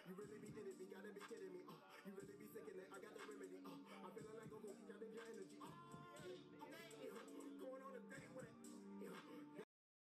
You really be kidding me, gotta be kidding me. You really be sick in it, I got the remedy. I'm feeling like a goofy, gotta your energy. Going on a date with it.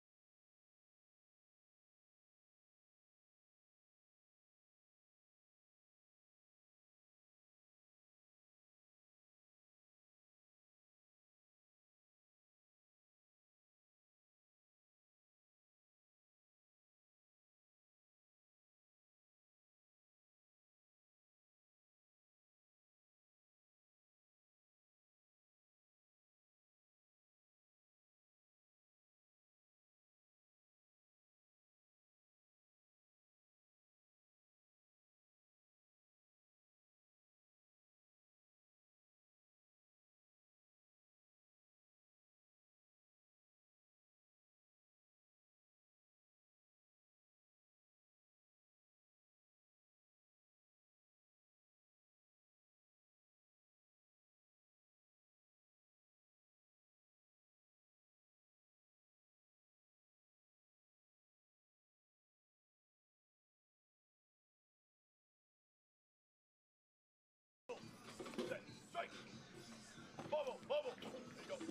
Set, strike! Bubble, bubble! There you go.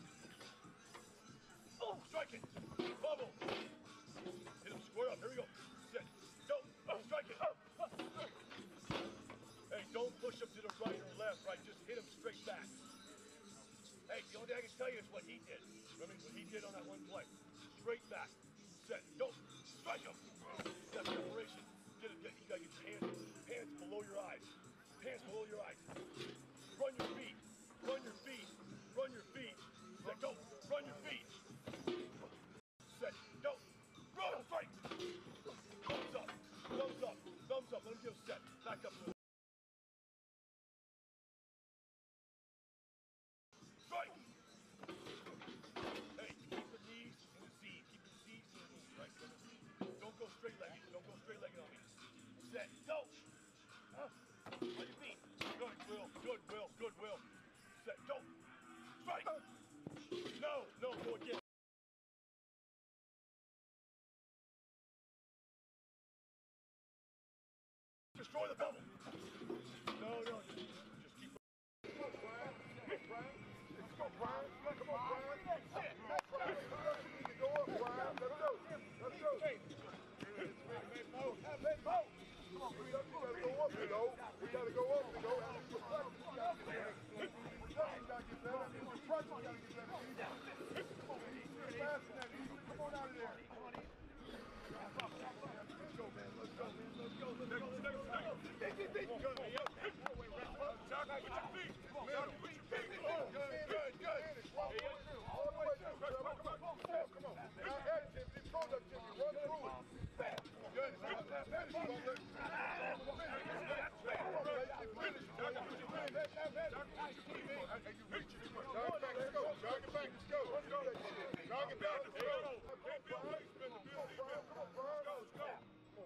Oh, strike it! Bubble! Hit him square up, here we go. Set, go! Oh, strike it! Hey, don't push him to the right or left, right? Just hit him straight back. Hey, the only thing I can tell you is what he did. Remember what he did on that one play. Straight back. Set, go! Strike him! That's separation. Get it, you gotta get your hands below your eyes. Hands below your eyes. Run your feet. Run your feet. Run your feet. Set, go. Run your feet. Set, go. Run, strike. Thumbs up. Thumbs up. Thumbs up. Let him go set. Back up a little. Strike. Hey, keep the knees and the Z's. Keep the Z's and the knees, right? Don't go straight legged. Don't go straight legged on me. Set, go. On your feet. Good, Will. Good, Will. Good, Will. Set, go. Strike. No, go again. Destroy the bubble. No, just keep. Come on, Brian. Come on, Brian. Come on, Brian. Go up, Brian. Let's go. Come on, we gotta go up and go. We gotta go up and go. Come on out of there. Let's go, man. Let's go. Good. All the way through. Come on. Now, head, Jimmy. Run through it. Good. Jog it back. Let's go. Jog it back. Let's go. Let's go.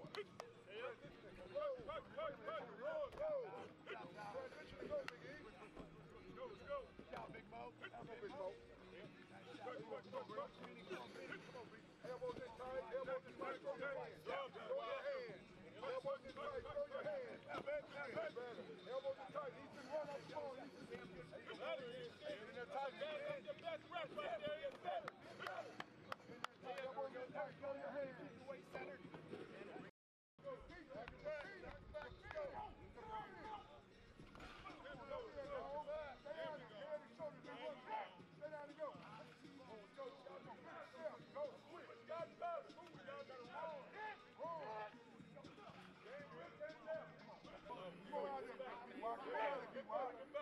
Let's go. Big Mo. Come on, Big Mo. Elbows in tight. Elbows in tight. Throw your hands. Elbows in tight. Throw your hands. Elbows in tight. He's been run off the ball. In the tight. That's the best rep right there. It's better. Elbows in tight. Throw your hands. Way center. Go. Back. Go. Stay down and go. Go quick. Walk around.